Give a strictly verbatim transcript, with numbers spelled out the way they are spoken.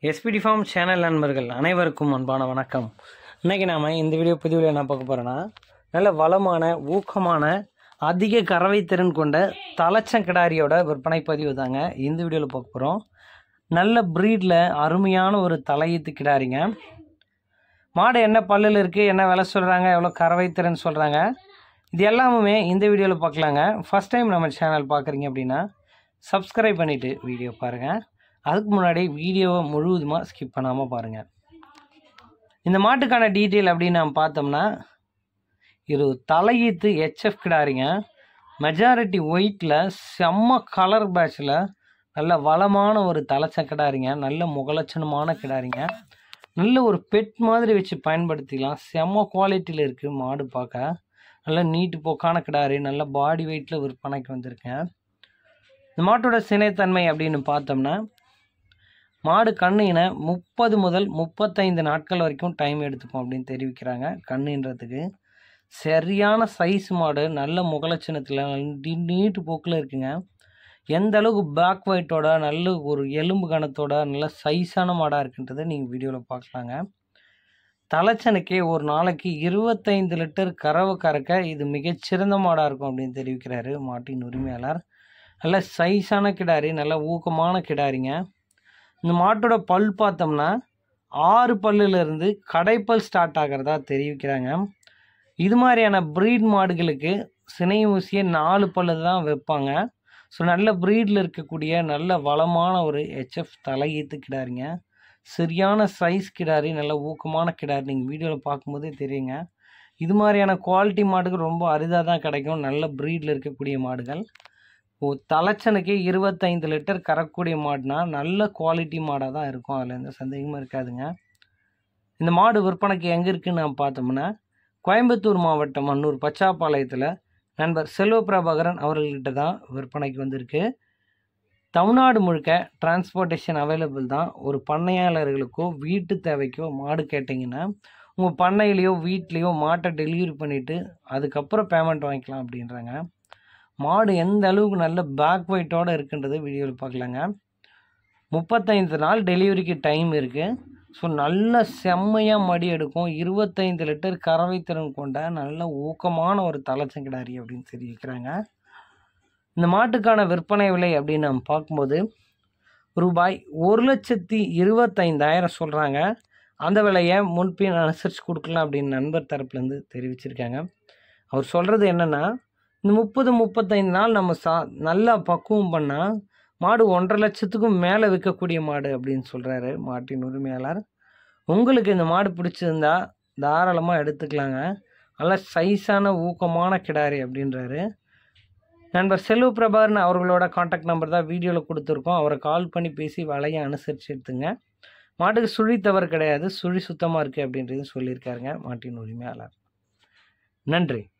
SPD form channel நண்பர்கள் அனைவருக்கும் அன்பான வணக்கம். இன்றைக்கி நாம் இந்த வீடியோ புதிய வீடியோ என்ன பார்க்க போகிறோன்னா, நல்ல வளமான ஊக்கமான அதிக கறவை திறன் கொண்ட தலைச்சம் கிடாரியோட விற்பனை பதிவு தாங்க இந்த வீடியோவில் பார்க்க போகிறோம். நல்ல ப்ரீடில் அருமையான ஒரு தலையீத்து கிடாரிங்க. மாடு என்ன பல்லில் இருக்குது, என்ன விலை சொல்கிறாங்க, எவ்வளோ கறவை திறன் சொல்கிறாங்க, இது எல்லாமே இந்த வீடியோவில் பார்க்கலாங்க. ஃபஸ்ட் டைம் நம்ம சேனல் பார்க்குறீங்க அப்படின்னா சப்ஸ்கிரைப் பண்ணிவிட்டு வீடியோ பாருங்கள். அதுக்கு முன்னாடி வீடியோவை முழுவதுமாக ஸ்கிப் பண்ணாமல் பாருங்கள். இந்த மாட்டுக்கான டீட்டெயில் அப்படின்னு நாம் பார்த்தோம்னா, இது தலையீத்து ஹெச்எஃப் கிடாரிங்க. மெஜாரிட்டி ஒயிட்டில் செம்ம கலர் பேட்சில் நல்ல வளமான ஒரு தலைச்ச கிடாரிங்க. நல்ல முகலட்சணமான கிடாரிங்க. நல்ல ஒரு பெட் மாதிரி வச்சு பயன்படுத்திக்கலாம். செம்ம குவாலிட்டியில் இருக்குது மாடு பார்க்க. நல்ல நீட்டு போக்கான கிடாரி, நல்ல பாடி வெயிட்டில் விற்பனைக்கு வந்திருக்கேன். இந்த மாட்டோட சினைத்தன்மை அப்படின்னு பார்த்தோம்னா, மாடு கண்ணின முப்பது முதல் முப்பத்தைந்து நாட்கள் வரைக்கும் டைம் எடுத்துக்கும் அப்படின்னு தெரிவிக்கிறாங்க. கண்ணுன்றதுக்கு சரியான சைஸ் மாடு, நல்ல முகலட்சணத்தில் நீட்டு போக்கில் இருக்குங்க. எந்த அளவுக்கு பேக் ஒயிட்டோட நல்ல ஒரு எலும்பு கணத்தோட நல்ல சைஸான மாடாக இருக்குன்றதை நீங்கள் வீடியோவில் பார்க்கலாங்க. தலைச்சனுக்கே ஒரு நாளைக்கு இருபத்தைந்து லிட்டர் கறவை கறக்க இது மிகச்சிறந்த மாடாக இருக்கும் அப்படின்னு தெரிவிக்கிறாரு மாட்டின் உரிமையாளர். நல்ல சைஸான கிடாரி, நல்ல ஊக்கமான கிடாரிங்க. இந்த மாட்டோட பல் பார்த்தோம்னா ஆறு பல்லிலிருந்து கடைப்பல் ஸ்டார்ட் ஆகிறதா தெரிவிக்கிறாங்க. இது மாதிரியான ப்ரீட் மாடுகளுக்கு சினை ஊசியை நாலு பல்லு தான் வைப்பாங்க. ஸோ நல்ல ப்ரீடில் இருக்கக்கூடிய நல்ல வளமான ஒரு ஹெச்எஃப் தலையீத்து கிடாரிங்க. சரியான சைஸ் கிடாரி, நல்ல ஊக்கமான கிடாரி. நீங்கள் வீடியோவில் பார்க்கும்போதே தெரியுங்க. இது மாதிரியான குவாலிட்டி மாடுகள் ரொம்ப அரிதாக தான் கிடைக்கும். நல்ல ப்ரீடில் இருக்கக்கூடிய மாடுகள். ஓ தலைச்சனுக்கே இருபத்தைந்து லிட்டர் கறக்கூடிய மாடுனா நல்ல குவாலிட்டி மாடாக தான் இருக்கும். அதில் எந்த சந்தேகமும் இருக்காதுங்க. இந்த மாடு விற்பனைக்கு எங்கே இருக்குதுன்னு நான் பார்த்தோம்னா, கோயம்புத்தூர் மாவட்டம் அன்னூர் பச்சாப்பாளையத்தில் நண்பர் செல்வ பிரபாகரன் அவர்கள்கிட்ட தான் விற்பனைக்கு வந்திருக்கு. தமிழ்நாடு முழுக்க டிரான்ஸ்போர்ட்டேஷன் அவைலபிள் தான். ஒரு பண்ணையாளர்களுக்கோ வீட்டு தேவைக்கோ மாடு கேட்டிங்கன்னா உங்கள் பண்ணையிலையோ வீட்லேயோ மாட்டை டெலிவரி பண்ணிவிட்டு அதுக்கப்புறம் பேமெண்ட் வாங்கிக்கலாம் அப்படின்றாங்க. மாடு எந்த அளவுக்கு நல்ல பேக் வெயிட்டோடு இருக்குன்றது வீடியோவில் பார்க்கலாங்க. முப்பத்தைந்து நாள் டெலிவரிக்கு டைம் இருக்குது. ஸோ நல்ல செம்மையாக மடி எடுக்கும். இருபத்தைந்து லிட்டர் கறவை திறன் கொண்ட நல்ல ஊக்கமான ஒரு தலைச்சங்கிடாரி அப்படின்னு தெரிவிக்கிறாங்க. இந்த மாட்டுக்கான விற்பனை விலை அப்படின்னு நம்ம பார்க்கும்போது ரூபாய் ஒரு லட்சத்தி இருபத்தைந்தாயிரம் சொல்கிறாங்க. அந்த விலையை முன்பின் அனுசரித்து கொடுக்கலாம் அப்படின்னு நண்பர் தரப்புலேருந்து தெரிவிச்சிருக்காங்க. அவர் சொல்கிறது என்னென்னா, இந்த முப்பது முப்பத்தைந்து நாள் நம்ம சா நல்லா பக்குவம் பண்ணால் மாடு ஒன்றரை லட்சத்துக்கும் மேலே விற்கக்கூடிய மாடு அப்படின்னு சொல்கிறாரு மாட்டின் உரிமையாளர். உங்களுக்கு இந்த மாடு பிடிச்சிருந்தா தாராளமாக எடுத்துக்கலாங்க. நல்ல சைஸான ஊக்கமான கிடாரி அப்படின்றாரு நண்பர் செல்வ பிரபாகரன். அவர்களோட கான்டாக்ட் நம்பர் தான் வீடியோவில் கொடுத்துருக்கோம். அவரை கால் பண்ணி பேசி விலையை அனுசரித்து எடுத்துங்க. மாட்டுக்கு சுழி தவறு கிடையாது, சுழி சுத்தமாக இருக்குது அப்படின்றது சொல்லியிருக்காருங்க மாட்டின் உரிமையாளர். நன்றி.